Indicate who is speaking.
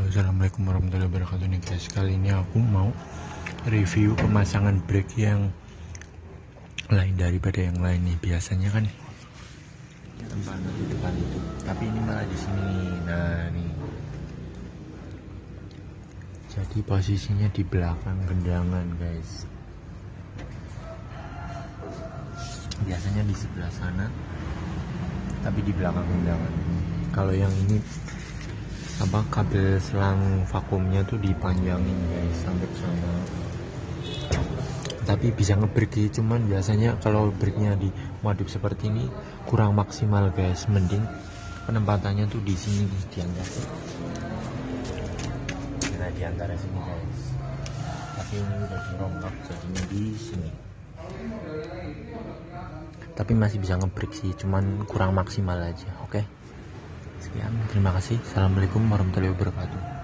Speaker 1: Assalamualaikum warahmatullahi wabarakatuh nih guys. Kali ini aku mau review pemasangan brake yang lain daripada yang lain nih. Biasanya kan tempat di depan itu, tapi ini malah di sini nih. Nah nih, jadi posisinya di belakang gendangan guys. Biasanya di sebelah sana, tapi di belakang gendangan. Kalau yang ini kabel selang vakumnya tuh dipanjangin guys sampai ke sana, tapi bisa ngebrake. Cuman biasanya kalau brake-nya di waduk seperti ini kurang maksimal guys. Mending penempatannya tuh di sini, di antara sini guys. Tapi ini udah dirongkap jadinya di sini, tapi masih bisa ngebrake sih, cuman kurang maksimal aja. Oke, sekian, terima kasih. Assalamualaikum warahmatullahi wabarakatuh.